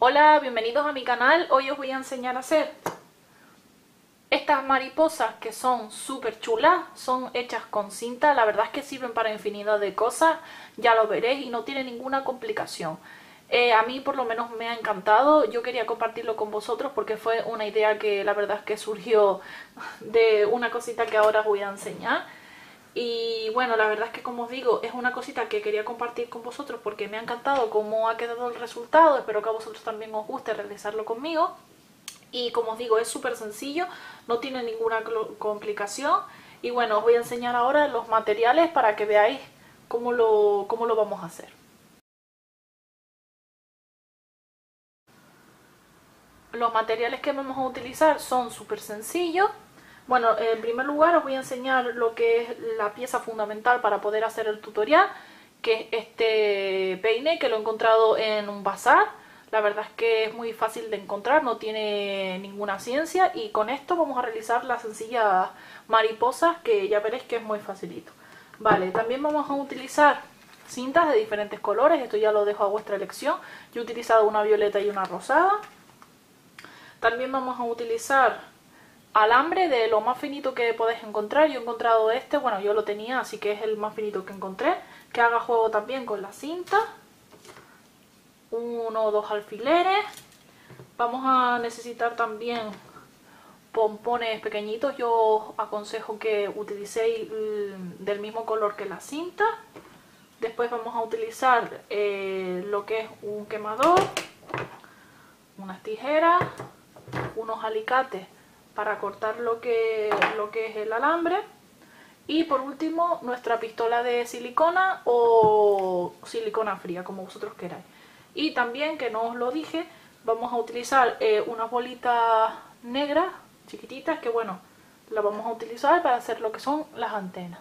Hola, bienvenidos a mi canal. Hoy os voy a enseñar a hacer estas mariposas que son súper chulas. Son hechas con cinta, la verdad es que sirven para infinidad de cosas, ya lo veréis, y no tiene ninguna complicación. A mí por lo menos me ha encantado. Yo quería compartirlo con vosotros porque fue una idea que la verdad es que surgió de una cosita que ahora os voy a enseñar. Y bueno, la verdad es que, como os digo, es una cosita que quería compartir con vosotros porque me ha encantado cómo ha quedado el resultado. Espero que a vosotros también os guste realizarlo conmigo. Y como os digo, es súper sencillo, no tiene ninguna complicación. Y bueno, os voy a enseñar ahora los materiales para que veáis cómo lo vamos a hacer. Los materiales que vamos a utilizar son súper sencillos. Bueno, en primer lugar os voy a enseñar lo que es la pieza fundamental para poder hacer el tutorial, que es este peine, que lo he encontrado en un bazar. La verdad es que es muy fácil de encontrar, no tiene ninguna ciencia, y con esto vamos a realizar las sencillas mariposas, que ya veréis que es muy facilito. Vale, también vamos a utilizar cintas de diferentes colores, esto ya lo dejo a vuestra elección. Yo he utilizado una violeta y una rosada. También vamos a utilizar alambre de lo más finito que podéis encontrar. Yo he encontrado este, bueno, yo lo tenía, así que es el más finito que encontré, que haga juego también con la cinta. 1 o 2 alfileres. Vamos a necesitar también pompones pequeñitos. Yo os aconsejo que utilicéis del mismo color que la cinta. Después vamos a utilizar lo que es un quemador, unas tijeras, unos alicates para cortar lo que es el alambre, y por último nuestra pistola de silicona o silicona fría, como vosotros queráis. Y también, que no os lo dije, vamos a utilizar unas bolitas negras chiquititas, que bueno, las vamos a utilizar para hacer lo que son las antenas.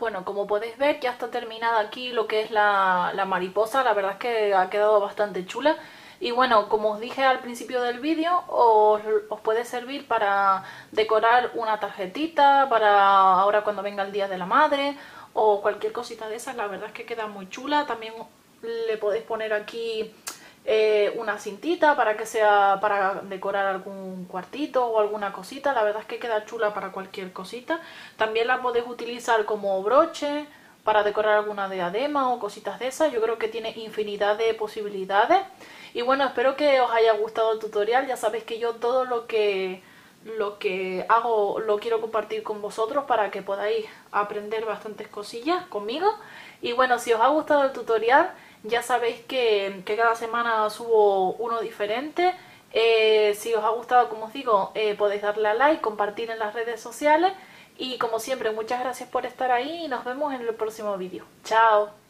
bueno, como podéis ver ya está terminada aquí lo que es la mariposa, la verdad es que ha quedado bastante chula. Y bueno, como os dije al principio del vídeo, os puede servir para decorar una tarjetita, para ahora cuando venga el Día de la Madre, o cualquier cosita de esas, la verdad es que queda muy chula. También le podéis poner aquí una cintita para que sea para decorar algún cuartito o alguna cosita, la verdad es que queda chula para cualquier cosita. También la podéis utilizar como broche para decorar alguna diadema o cositas de esas, yo creo que tiene infinidad de posibilidades. Y bueno, espero que os haya gustado el tutorial, ya sabéis que yo todo lo que hago lo quiero compartir con vosotros para que podáis aprender bastantes cosillas conmigo. Y bueno, si os ha gustado el tutorial, ya sabéis que cada semana subo uno diferente. Si os ha gustado, como os digo, podéis darle a like, compartir en las redes sociales. Y como siempre, muchas gracias por estar ahí y nos vemos en el próximo vídeo. ¡Chao!